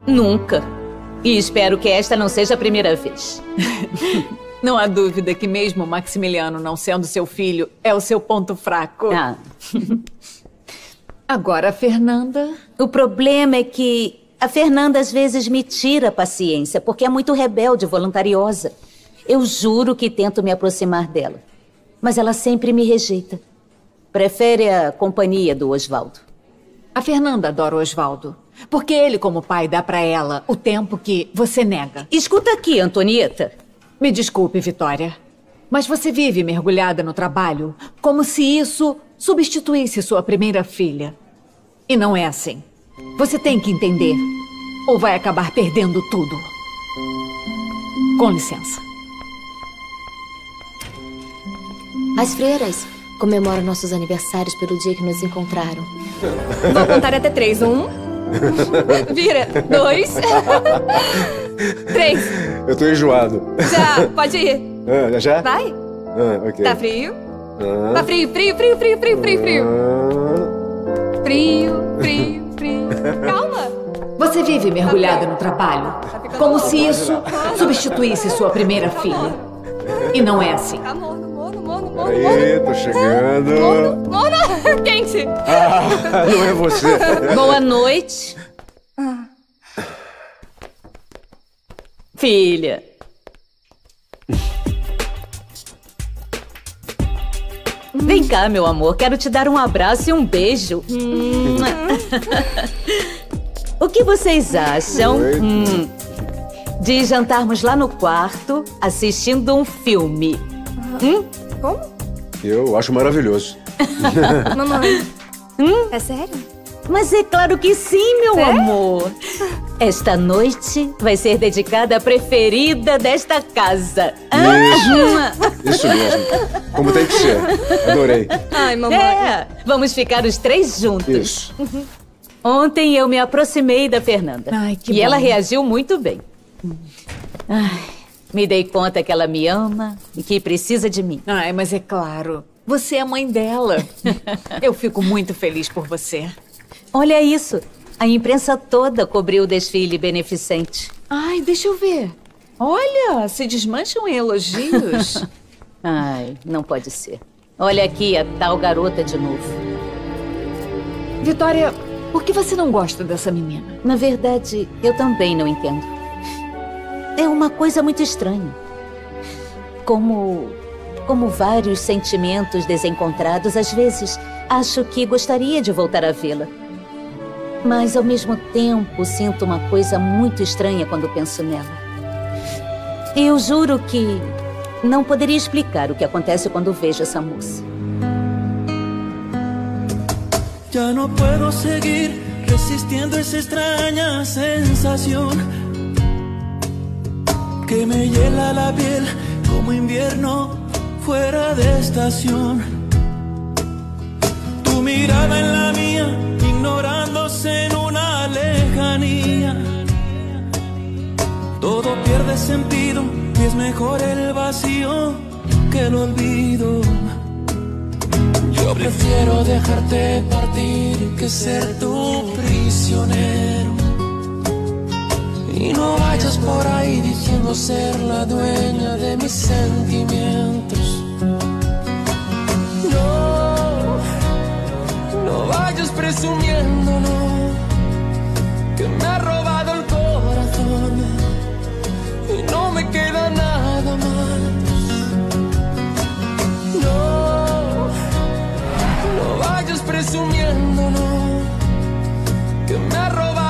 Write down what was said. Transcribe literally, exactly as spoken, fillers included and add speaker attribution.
Speaker 1: Nunca. E espero que esta não seja a primeira vez.
Speaker 2: Não há dúvida que mesmo Maximiliano não sendo seu filho, é o seu ponto fraco.
Speaker 1: Ah.
Speaker 2: Agora, a Fernanda...
Speaker 1: O problema é que a Fernanda às vezes me tira a paciência, porque é muito rebelde e voluntariosa. Eu juro que tento me aproximar dela, mas ela sempre me rejeita. Prefere a companhia do Osvaldo.
Speaker 2: A Fernanda adora o Osvaldo, porque ele, como pai, dá pra ela o tempo que você nega.
Speaker 1: Escuta aqui, Antonieta.
Speaker 2: Me desculpe, Vitória, mas você vive mergulhada no trabalho como se isso substituísse sua primeira filha. E não é assim. Você tem que entender, ou vai acabar perdendo tudo. Com licença.
Speaker 3: As freiras comemoram nossos aniversários pelo dia que nos encontraram.
Speaker 4: Vou contar até três. Um. Vira. Dois. Três.
Speaker 5: Eu tô enjoado.
Speaker 4: Já, pode ir.
Speaker 5: Ah, já?
Speaker 4: Vai.
Speaker 5: Ah, ok.
Speaker 4: Tá frio?
Speaker 5: Ah.
Speaker 4: Tá frio, frio, frio, frio, frio, frio, frio.
Speaker 5: Ah.
Speaker 4: Frio, frio, frio. Calma.
Speaker 2: Você vive mergulhada no trabalho como se isso substituísse sua primeira filha. E não é assim.
Speaker 4: Tá morno, morno, morno, morno.
Speaker 5: Aí, tô chegando.
Speaker 4: Morno, morno. Quente.
Speaker 5: Ah, não é você.
Speaker 1: Boa noite. Filha. Vem cá, meu amor. Quero te dar um abraço e um beijo. Hum. O que vocês acham hum, de jantarmos lá no quarto assistindo um filme? Hum?
Speaker 4: Como?
Speaker 5: Eu acho maravilhoso.
Speaker 4: Mamãe.
Speaker 1: Hum?
Speaker 4: É sério?
Speaker 1: Mas é claro que sim, meu
Speaker 4: Sério?
Speaker 1: amor. Esta noite vai ser dedicada à preferida desta casa.
Speaker 5: Isso, isso mesmo. Como tem que ser. Adorei.
Speaker 4: Ai, mamãe.
Speaker 1: É, vamos ficar os três juntos.
Speaker 5: Isso.
Speaker 1: Ontem eu me aproximei da Fernanda.
Speaker 2: Ai, que
Speaker 1: e
Speaker 2: bom.
Speaker 1: ela reagiu muito bem. Ai, me dei conta que ela me ama e que precisa de mim.
Speaker 2: Ai, mas é claro. Você é a mãe dela. Eu fico muito feliz por você.
Speaker 1: Olha isso. A imprensa toda cobriu o desfile beneficente.
Speaker 2: Ai, deixa eu ver. Olha, se desmancham em elogios.
Speaker 1: Ai, não pode ser. Olha aqui a tal garota de novo.
Speaker 2: Vitória, por que você não gosta dessa menina?
Speaker 1: Na verdade, eu também não entendo. É uma coisa muito estranha. Como... como vários sentimentos desencontrados, às vezes acho que gostaria de voltar a vê-la. Mas, ao mesmo tempo, sinto uma coisa muito estranha quando penso nela. Eu juro que não poderia explicar o que acontece quando vejo essa moça.
Speaker 6: Ya no puedo seguir resistiendo esa extraña sensación que me hiela la piel como invierno fuera de estación. Tu mirada en la mía, ignorándose en una lejanía. Todo pierde sentido y es mejor el vacío que el olvido. Yo prefiero dejarte partir que ser tu prisionero. Y no vayas por ahí diciendo ser la dueña de mis sentimientos. No, no vayas presumiendo, no, que me ha robado el corazón y no me queda nada más. No, no vayas presumiendo, no, que me ha robado